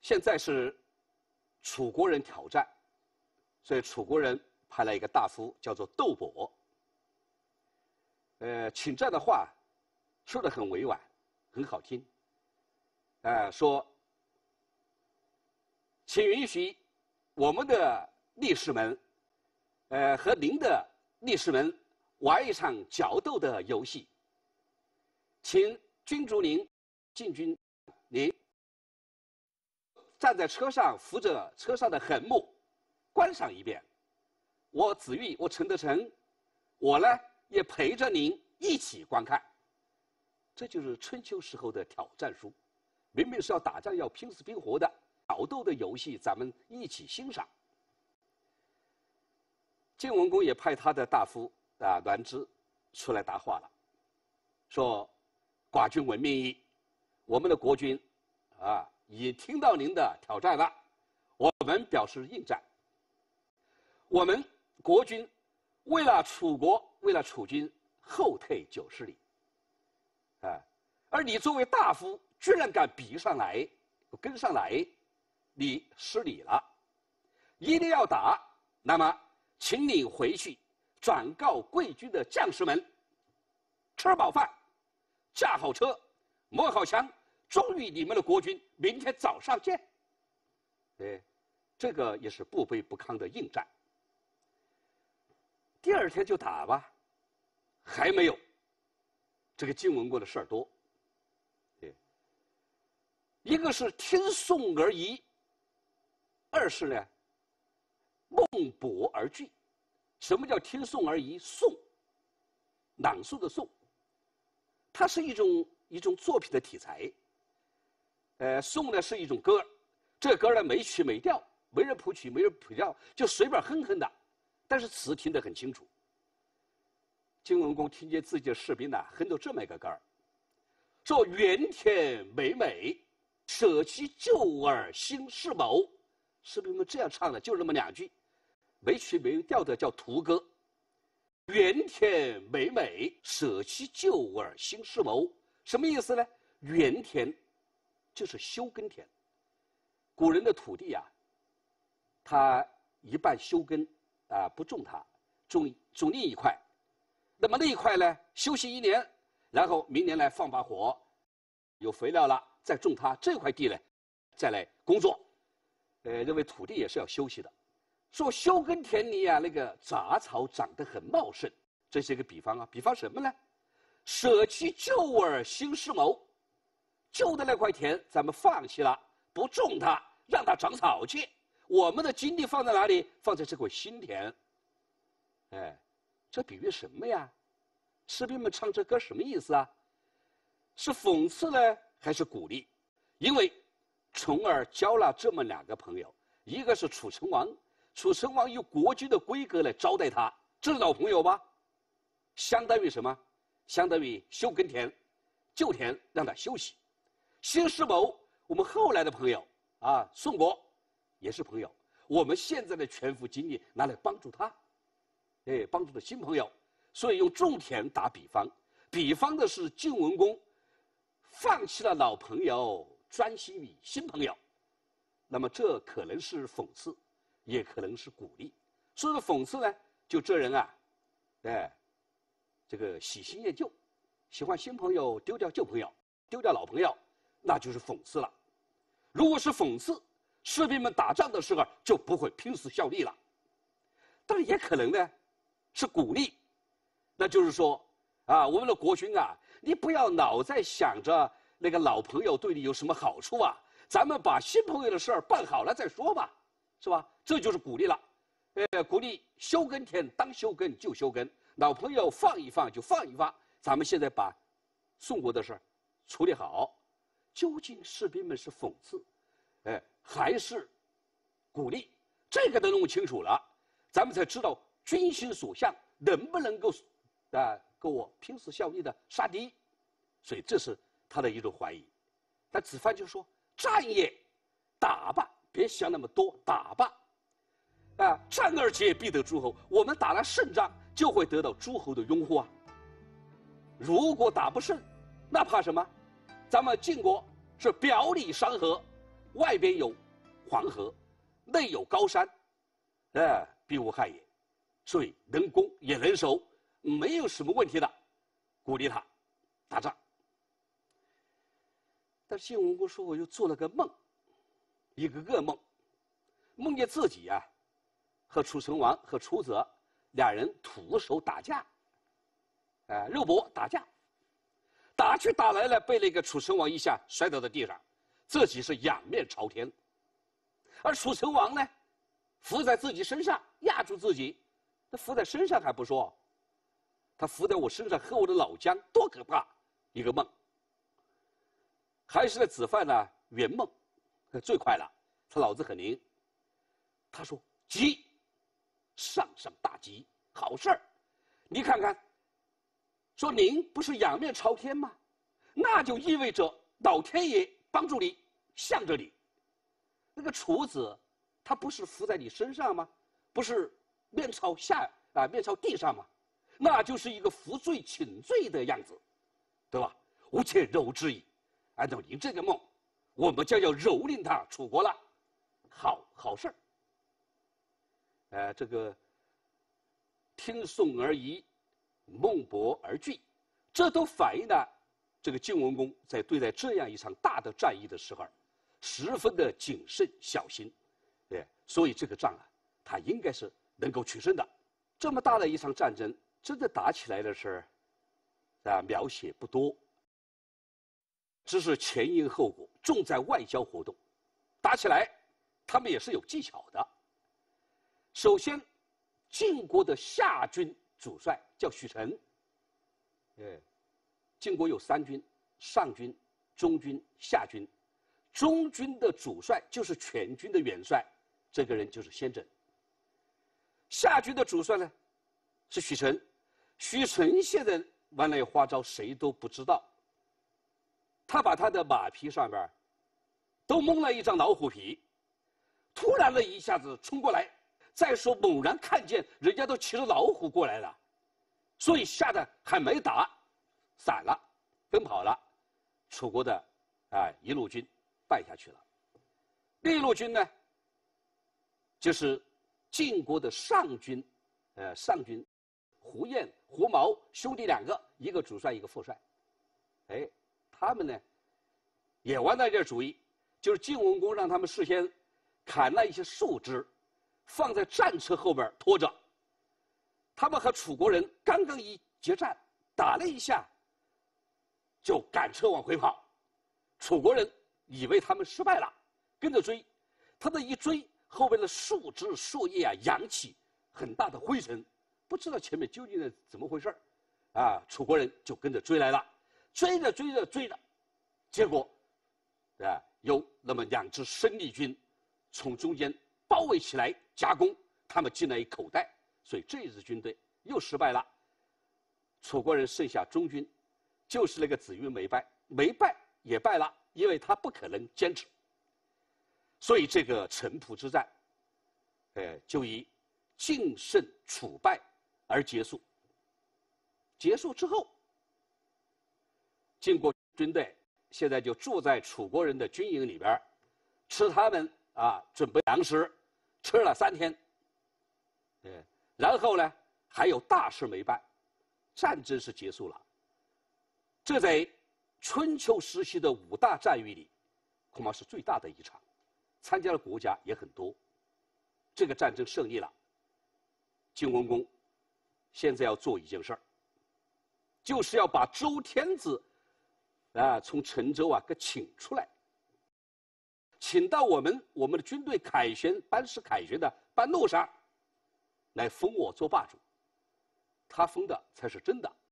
现在是楚国人挑战，所以楚国人派了一个大夫叫做窦伯。请战的话说得很委婉，很好听。说，请允许我们的力士们，和您的力士们玩一场角斗的游戏。请君主您进军，您站在车上，扶着车上的横木，观赏一遍。我子玉，我陈德成，我呢也陪着您一起观看。这就是春秋时候的挑战书，明明是要打仗、要拼死拼活的角斗的游戏，咱们一起欣赏。晋文公也派他的大夫栾枝出来答话了，说：“寡君闻命矣，我们的国君已听到您的挑战了，我们表示应战。我们国君为了楚国，为了楚军后退90里，而你作为大夫，居然敢逼上来，跟上来，你失礼了。一定要打，那么请你回去转告贵军的将士们，吃饱饭，架好车，摸好枪，忠于你们的国君，明天早上见。”这个也是不卑不亢的应战。第二天就打吧，还没有。这个晋文公的事儿多，一个是听讼而疑，二是呢梦博而惧。什么叫听讼而疑？讼，朗诵的诵，它是一种作品的题材。颂呢是一种歌，这歌呢没曲没调，没人谱曲，没人谱调，就随便哼哼的，但是词听得很清楚。晋文公听见自己的士兵哼到这么一个歌儿，说：“原田美美，舍其旧而新世谋。”士兵们这样唱的，就这么2句，没曲没调的叫屠歌。原田美美，舍其旧而新世谋，什么意思呢？原田就是休耕田。古人的土地他一半休耕不种它，种另一块。那么那一块呢，休息1年，然后明年来放把火，有肥料了，再种它这块地呢，再来工作。认为土地也是要休息的。说休耕田里那个杂草长得很茂盛，这是一个比方比方什么呢？舍其旧而新世谋，旧的那块田咱们放弃了，不种它，让它长草去。我们的精力放在哪里？放在这块新田。这比喻什么呀？士兵们唱这歌什么意思啊？是讽刺呢，还是鼓励？因为重耳交了这么2个朋友，一个是楚成王，楚成王用国君的规格来招待他，这是老朋友吧？相当于什么？相当于休耕田，旧田让他休息。新世谋，我们后来的朋友宋国也是朋友，我们现在的全副精力拿来帮助他。帮助的新朋友，所以用种田打比方，比方的是晋文公放弃了老朋友，专心于新朋友。那么这可能是讽刺，也可能是鼓励。说是讽刺呢，就这人这个喜新厌旧，喜欢新朋友丢掉旧朋友，丢掉老朋友，那就是讽刺了。如果是讽刺，士兵们打仗的时候就不会拼死效力了。当然也可能呢是鼓励，那就是说我们的国君你不要老在想着那个老朋友对你有什么好处咱们把新朋友的事儿办好了再说吧，是吧？这就是鼓励了。鼓励休耕田当休耕就休耕，老朋友放一放就放一放，咱们现在把宋国的事儿处理好。究竟士兵们是讽刺，还是鼓励？这个都弄清楚了，咱们才知道军心所向能不能够跟我拼死效力的杀敌。所以这是他的一种怀疑。但子范就说：“战也，打吧，别想那么多，打吧。战而捷必得诸侯。我们打了胜仗，就会得到诸侯的拥护如果打不胜，那怕什么？咱们晋国是表里山河， 外边有黄河，内有高山，必无害也。所以能攻也能守，没有什么问题的，鼓励他打仗。但是晋文公说，我又做了个梦，一个噩梦，梦见自己啊和楚成王和楚泽俩人徒手打架，肉搏打架，打去打来了，被那个楚成王一下摔倒在地上，自己是仰面朝天，而楚成王呢，伏在自己身上压住自己，他伏在身上还不说，他伏在我身上和我的老姜，多可怕一个梦。还是那子范呢圆梦，最快了，他脑子很灵。他说：“吉，上上大吉，好事儿！你看看，说您不是仰面朝天吗？那就意味着老天爷帮助你，向着你。那个楚子，他不是伏在你身上吗？不是面朝下面朝地上吗？那就是一个扶罪请罪的样子，对吧？吾且柔之矣。按照您这个梦，我们将要蹂躏他楚国了，好事儿。这个听讼而疑，梦博而惧，这都反映了这个晋文公在对待这样一场大的战役的时候，十分的谨慎小心。所以这个仗啊，他应该是能够取胜的。这么大的一场战争，真的打起来的事儿，描写不多。只是前因后果，重在外交活动。打起来，他们也是有技巧的。首先，晋国的下军主帅叫许臣。晋国有3军：上军、中军、下军。中军的主帅就是全军的元帅，这个人就是先轸。下军的主帅呢，是许臣。许臣现在玩那花招，谁都不知道。他把他的马皮上边都蒙了一张老虎皮，突然的一下子冲过来，再说猛然看见人家都骑着老虎过来了，所以吓得还没打，散了，奔跑了。楚国的一路军败下去了。另一路军呢，就是晋国的上军，上军胡彦、胡毛兄弟2个，一个主帅，一个副帅。他们呢，也玩了这主意，就是晋文公让他们事先砍了一些树枝，放在战车后边拖着。他们和楚国人刚刚一决战，打了一下，就赶车往回跑。楚国人以为他们失败了，跟着追。他们一追，后边的树枝树叶扬起很大的灰尘，不知道前面究竟是怎么回事楚国人就跟着追来了。追着，结果，有那么2支生力军从中间包围起来夹攻，他们进了一口袋，所以这一支军队又失败了。楚国人剩下中军，就是那个子云没败也败了，因为他不可能坚持。所以这个城濮之战，就以晋胜楚败而结束。结束之后，晋国军队现在就住在楚国人的军营里边，吃他们准备粮食，吃了3天。然后呢，还有大事没办，战争是结束了。这在春秋时期的5大战役里，恐怕是最大的一场，参加的国家也很多。这个战争胜利了，晋文公现在要做一件事儿，就是要把周天子从陈州给请出来，请到我们的军队班师凯旋的半路上，来封我做霸主。他封的才是真的。